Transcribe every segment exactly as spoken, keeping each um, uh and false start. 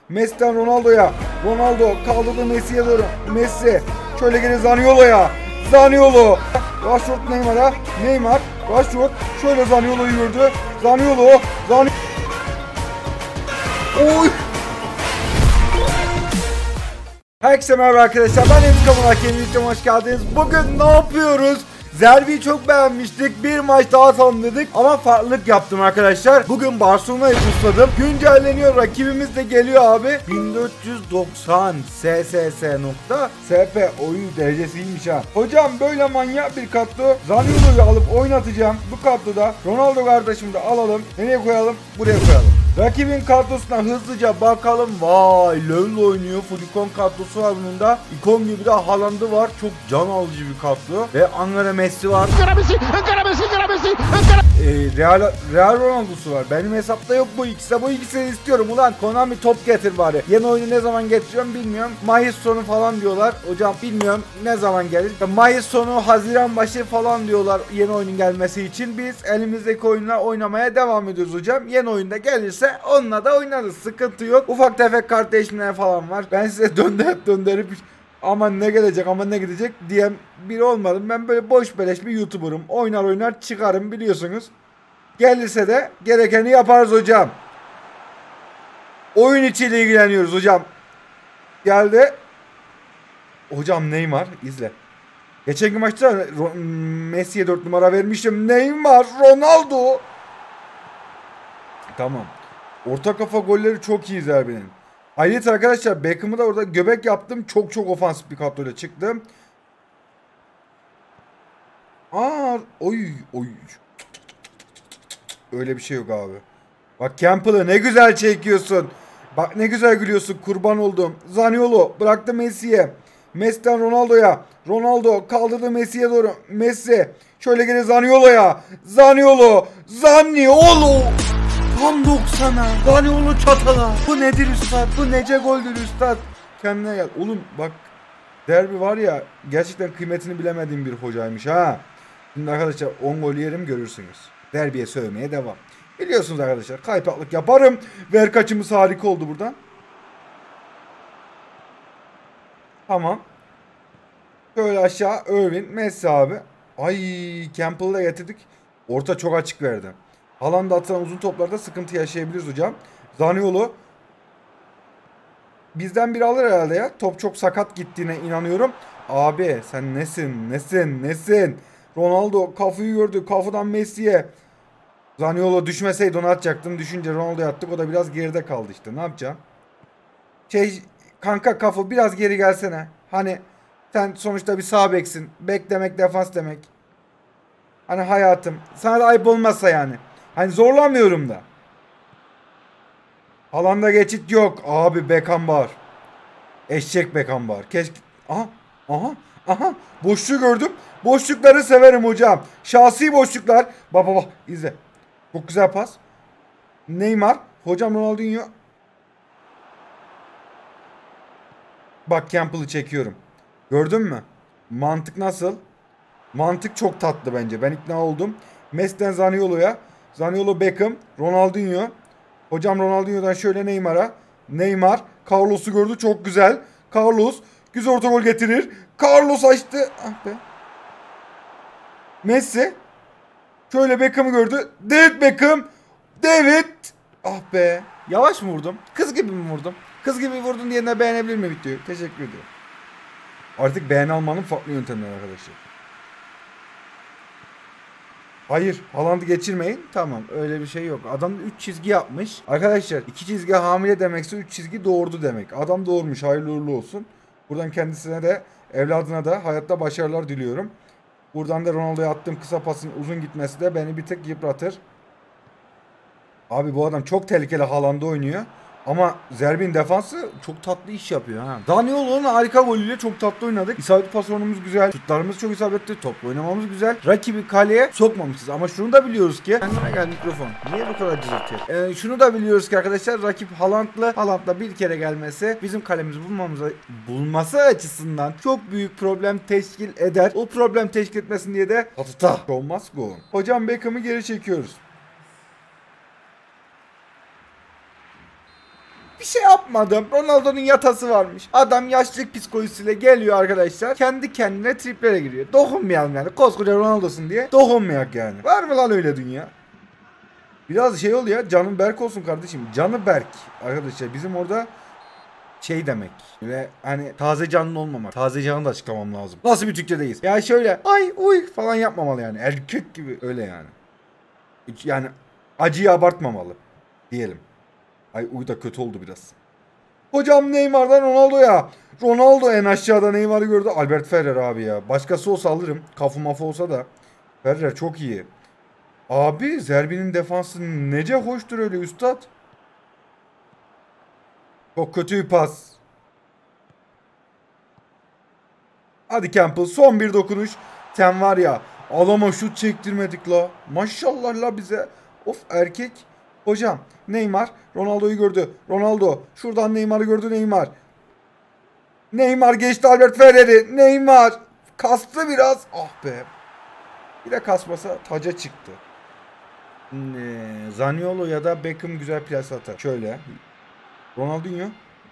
Messi'den Ronaldo'ya. Ronaldo kaldırdı Messi'ye doğru. Messi. Şöyle geri Zaniolo'ya. Zaniolo. Rashford Neymar'a. Neymar. Rashford. Şöyle Zaniolo'yu gördü. Zaniolo. Zaniolo. Oy. Herkese merhaba arkadaşlar. Ben Emre Hakem. Hoş geldiniz. Bugün ne yapıyoruz? Zerbi'yi çok beğenmiştik. Bir maç daha atalım dedik. Ama farklılık yaptım arkadaşlar. Bugün Barcelona'yı tuşladım. Güncelleniyor. Rakibimiz de geliyor abi. bin dört yüz doksan S S S nokta S P oyun derecesiymiş ha. Hocam böyle manyak bir kadro. Zaniolo'yu alıp oynatacağım. Bu kadroda Ronaldo kardeşimi de alalım. Nereye koyalım? Buraya koyalım. Rakibin kadrosuna hızlıca bakalım. Vay, LoL oynuyor. Full ikon kadrosu var bunun da. İkon gibi de Haaland'ı var. Çok can alıcı bir kadro. Ve Ankara Messi var. Ankara Messi, Ankara Messi, Ankara Messi, Ankara. Ee, Real, Real Ronaldo'su var. Benim hesapta yok bu ikisi. Bu ikisini istiyorum. Ulan Konami top getir bari. Yeni oyunu ne zaman getiriyorum bilmiyorum. Mayıs sonu falan diyorlar. Hocam bilmiyorum ne zaman gelir. Mayıs sonu, Haziran başı falan diyorlar yeni oyunun gelmesi için. Biz elimizdeki oyunlar oynamaya devam ediyoruz hocam. Yeni oyunda gelirse onunla da oynarız. Sıkıntı yok. Ufak tefek kart değişimleri falan var. Ben size döndürüp döndürüp aman ne gelecek aman ne gidecek diyen biri olmadım. Ben böyle boş beleş bir YouTuber'ım. Oynar oynar çıkarım biliyorsunuz. Gelirse de gerekeni yaparız hocam. Oyun içiyle ilgileniyoruz hocam. Geldi. Hocam Neymar izle. Geçenki maçta Messi'ye dört numara vermiştim. Neymar, Ronaldo. Tamam. Orta kafa golleri çok iyi Zerbi'nin. Ayrıca arkadaşlar Beckham'ı da orada göbek yaptım. Çok çok ofansif bir kadroyla çıktım. Aa, oy oy. Öyle bir şey yok abi. Bak Campbell'ı ne güzel çekiyorsun. Bak ne güzel gülüyorsun, kurban oldum. Zaniolo bıraktı Messi'ye. Messi'den Ronaldo'ya. Ronaldo kaldırdı Messi'ye doğru. Messi. Şöyle geri Zaniolo'ya. Zaniolo. Zaniolo. Tam doksana. Zaniolo çatala. Bu nedir üstad? Bu nece goldür üstad? Kendine gel. Oğlum bak. Derbi var ya. Gerçekten kıymetini bilemediğim bir hocaymış ha. Şimdi arkadaşlar on gol yerim görürsünüz. Derbiye sövmeye devam. Biliyorsunuz arkadaşlar. Kaypaklık yaparım. Ver kaçımız harika oldu buradan. Tamam. Şöyle aşağı. Irvin. Messi abi. Ay Campbell'ı da getirdik. Orta çok açık verdi. Haaland'a atılan uzun toplarda sıkıntı yaşayabiliriz hocam. Zaniolo bizden biri alır herhalde ya. Top çok sakat gittiğine inanıyorum. Abi sen nesin? Nesin? Nesin? Ronaldo kafayı gördü. Kafadan Messi'ye. Zaniolo düşmeseydi onu atacaktım. Düşünce Ronaldo'ya attık. O da biraz geride kaldı işte. Ne yapacağım? Şey kanka kafa biraz geri gelsene. Hani sen sonuçta bir sağ beksin. Bek demek defans demek. Hani hayatım. Sana da ayıp olmazsa yani. Hani zorlamıyorum da. Haaland'a geçit yok. Abi Beckenbauer. Eşek Beckenbauer. Keşke. Aha. Aha. Aha. Boşluğu gördüm. Boşlukları severim hocam. Şahsi boşluklar. Baba bak izle. Çok güzel pas. Neymar. Hocam Ronaldinho. Bak Campbell'ı çekiyorum. Gördün mü? Mantık nasıl? Mantık çok tatlı bence. Ben ikna oldum. Messi'den Zaniolo'ya. Zaniolo Beckham. Ronaldinho. Hocam Ronaldinho'dan şöyle Neymar'a. Neymar. Carlos'u gördü. Çok güzel. Carlos. Güzel orta gol getirir. Carlos açtı. Ah be. Messi. Şöyle Beckham'ı gördü. David Beckham. David. Ah be. Yavaş mı vurdum? Kız gibi mi vurdum? Kız gibi vurdun diye de beğenebilir mi videoyu? Teşekkür ediyorum. Artık beğeni almanın farklı yöntemleri arkadaşlar. Hayır. Haaland'ı geçirmeyin. Tamam. Öyle bir şey yok. Adam üç çizgi yapmış. Arkadaşlar iki çizgi hamile demekse üç çizgi doğurdu demek. Adam doğurmuş. Hayırlı uğurlu olsun. Buradan kendisine de evladına da hayatta başarılar diliyorum. Buradan da Ronaldo'ya attığım kısa pasın uzun gitmesi de beni bir tek yıpratır. Abi bu adam çok tehlikeli Haaland'da oynuyor. Ama Zerbi'nin defansı çok tatlı iş yapıyor ha. Zaniolo'nun harika golüyle çok tatlı oynadık. İsabetli pas oranımız güzel. Şutlarımız çok isabetli. Top oynamamız güzel. Rakibi kaleye sokmamışız. Ama şunu da biliyoruz ki. Kendine gel mikrofon. Niye bu kadar cızırtıyor? Ee, şunu da biliyoruz ki arkadaşlar. Rakip Haaland'la Haaland'la bir kere gelmesi bizim kalemizi bulmamıza bulması açısından çok büyük problem teşkil eder. O problem teşkil etmesin diye de Hatata olmaz go. Hocam Beckham'ı geri çekiyoruz. şey yapmadım. Ronaldo'nun yatası varmış. Adam yaşlılık psikolojisiyle geliyor arkadaşlar. Kendi kendine triplere giriyor. Dokunmayalım yani. Koskoca Ronaldo'sun diye. Dokunmayak yani. Var mı lan öyle dünya? Biraz şey oldu ya. Canım Berk olsun kardeşim. Canı Berk. Arkadaşlar bizim orada şey demek. Ve hani taze canlı olmamak. Taze canlı da açıklamam lazım. Nasıl bir Türkçedeyiz? Ya şöyle ay uy falan yapmamalı yani. Erkek gibi öyle yani. Hiç yani acıyı abartmamalı diyelim. Ay uy da kötü oldu biraz. Hocam Neymar'dan Ronaldo'ya. Ronaldo en aşağıda Neymar'ı gördü. Albert Ferrer abi ya. Başkası olsa alırım. Kafu mafu olsa da. Ferrer çok iyi. Abi Zerbi'nin defansı nece hoştur öyle üstad. Çok kötü bir pas. Hadi Campbell son bir dokunuş. Sen var ya adama şut çektirmedik la. Maşallah la bize. Of erkek. Hocam Neymar Ronaldo'yu gördü. Ronaldo şuradan Neymar'ı gördü Neymar. Neymar geçti Albert Ferrer'i. Neymar kastı biraz. Ah be. Bir de kasmasa taca çıktı. Zaniolo ya da Beckham güzel plase atar. Şöyle. Ronaldinho.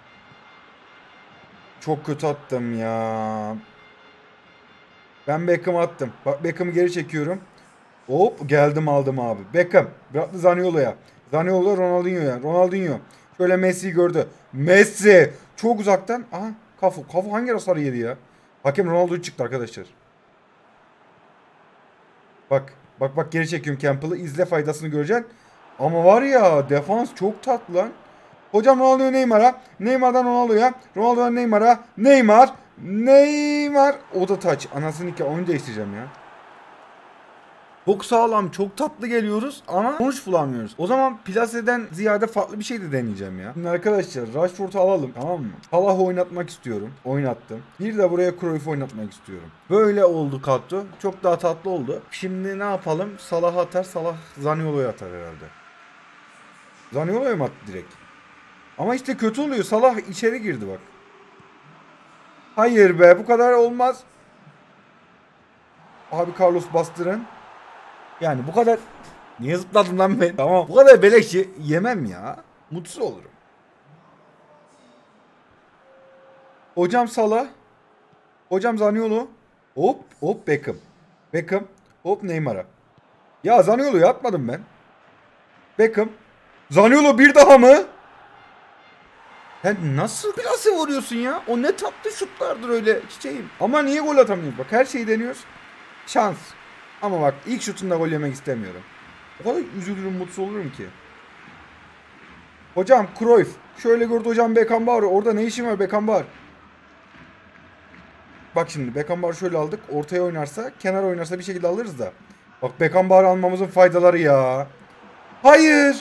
Çok kötü attım ya. Ben Beckham attım. Bak Beckham'ı geri çekiyorum. Hop geldim aldım abi. Beckham. Bıraktı Zaniolo'ya. Zaniolo Ronaldinho'ya. Ronaldinho. Şöyle Messi'yi gördü. Messi. Çok uzaktan. Aha Kafu. Kafu hangi hasarı yedi ya? Hakem Ronaldo'yu çıktı arkadaşlar. Bak. Bak bak geri çekiyorum Campbell'ı. İzle faydasını göreceksin. Ama var ya defans çok tatlı lan. Hocam Ronaldo Neymar'a. Neymar'dan Ronaldo'ya. Ronaldo'dan Neymar'a. Neymar. Neymar. O da taç. Anasını ki oyunu değiştireceğim ya. Çok sağlam, çok tatlı geliyoruz ama sonuç bulamıyoruz. O zaman plaseden ziyade farklı bir şey de deneyeceğim ya. Şimdi arkadaşlar Rashford'u alalım, tamam mı? Salah'ı oynatmak istiyorum. Oynattım. Bir de buraya Cruyff'u oynatmak istiyorum. Böyle oldu kadro. Çok daha tatlı oldu. Şimdi ne yapalım? Salah atar, Salah Zaniolo'ya atar herhalde. Zaniolo'ya mı attı direkt? Ama işte kötü oluyor. Salah içeri girdi bak. Hayır be, bu kadar olmaz. Abi Carlos bastırın. Yani bu kadar... Niye zıpladım lan ben? Tamam. Bu kadar beleşi yemem ya. Mutsuz olurum. Hocam Salah. Hocam Zaniolo. Hop hop Beckham. Beckham. Hop Neymar'a. Ya Zaniolo'yu atmadım ben. Beckham. Zaniolo bir daha mı? Sen nasıl plase vuruyorsun ya? O ne tatlı şutlardır öyle çiçeğim. Ama niye gol atamıyoruz? Bak her şeyi deniyoruz. Şans. Ama bak ilk şutunda gol yemek istemiyorum. O kadar üzülürüm, mutsuz olurum ki. Hocam Cruyff. Şöyle gördü hocam Beckenbauer. Orada ne işin var Beckenbauer? Bak şimdi Beckenbauer şöyle aldık. Ortaya oynarsa, kenar oynarsa bir şekilde alırız da. Bak Beckenbauer almamızın faydaları ya. Hayır.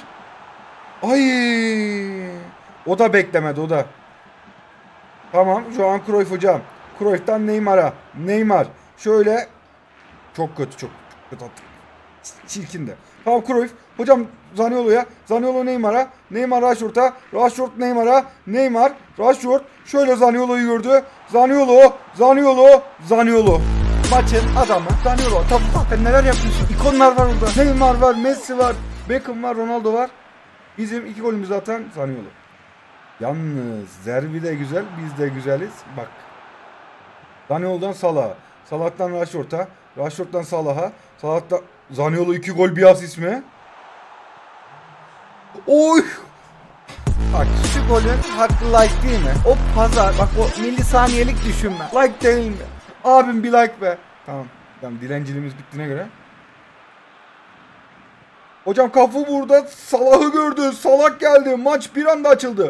Ay. O da beklemedi o da. Tamam şu an Cruyff hocam. Cruyff'tan Neymar'a. Neymar. Şöyle. Çok kötü çok kötü attı. Çirkin de. Tamam Cruyff. Hocam Zaniolo'ya. Zaniolo Neymar'a. Neymar Rashford'a. Rashford Neymar'a. Neymar. Rashford. Şöyle Zaniolo'yu gördü. Zaniolo. Zaniolo. Zaniolo. Maçın adamı. Zaniolo. Tabii zaten neler yapıyorsun. İkonlar var orada. Neymar var. Messi var. Beckham var. Ronaldo var. Bizim iki golümüzü atan Zaniolo. Yalnız Zerbi de güzel. Biz de güzeliz. Bak. Zaniolo'dan Salah'a. Salah'tan Rashford'a. Rashford'dan Salah'a. Salah'tan Zaniolo iki gol bir asist mi? Oy! Bak şu golün hakkı like değil mi? O pazar bak o milisaniyelik düşünme. Like değil mi? Abim bir like be. Tamam. Tamam dilenciliğimiz bittiğine göre. Hocam Cafu burada Salah'ı gördü. Salah geldi. Maç bir anda açıldı.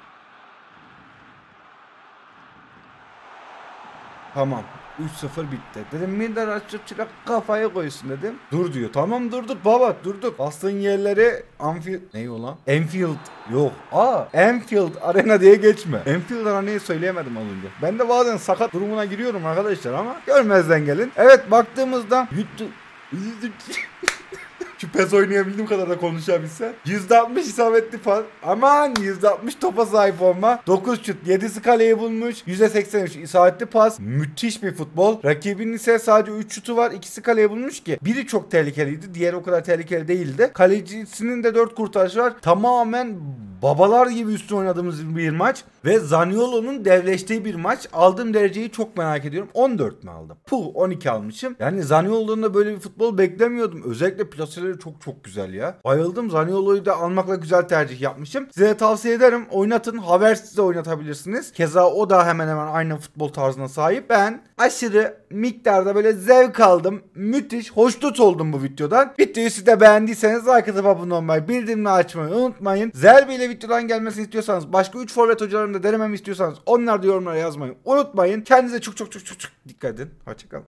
Tamam. üç sıfır bitti. Dedim Minder açıp kafaya koysun dedim. Dur diyor. Tamam durduk baba durduk. Bastığın yerleri Anfield... Ne o lan? Enfield. Yok. Aa Enfield Arena diye geçme. Enfield Arena'yı söyleyemedim az önce. Ben de bazen sakat durumuna giriyorum arkadaşlar ama görmezden gelin. Evet baktığımızda... Şu pes oynayabildiğim kadar da konuşabilsem. yüzde altmış isabetli pas. Aman yüzde altmış topa sahip olma. dokuz şut, yedisi kaleyi bulmuş. yüzde seksen üç isabetli pas. Müthiş bir futbol. Rakibinin ise sadece üç şutu var. ikisi kaleye bulmuş ki. Biri çok tehlikeliydi. Diğeri o kadar tehlikeli değildi. Kalecisinin de dört kurtarışı var. Tamamen babalar gibi üstün oynadığımız bir maç. Ve Zaniolo'nun devleştiği bir maç. Aldığım dereceyi çok merak ediyorum. on dört mi aldım? Puh, on iki almışım. Yani Zaniolo'nun da böyle bir futbol beklemiyordum. Özellikle plaseleri çok çok güzel ya. Bayıldım. Zaniolo'yu da almakla güzel tercih yapmışım. Size de tavsiye ederim. Oynatın. Haversiz'de oynatabilirsiniz. Keza o da hemen hemen aynı futbol tarzına sahip. Ben aşırı miktarda böyle zevk aldım. Müthiş. Hoşnut oldum bu videodan. Videoyu siz de beğendiyseniz like atıp abone olmayı, bildirimleri açmayı unutmayın. Zerbi ile videodan gelmesini istiyorsanız, başka üç forvet hocalarını da denememi istiyorsanız onlar da yorumlara yazmayı unutmayın. Kendinize çok çok çok çok çok dikkat edin. Hoşçakalın.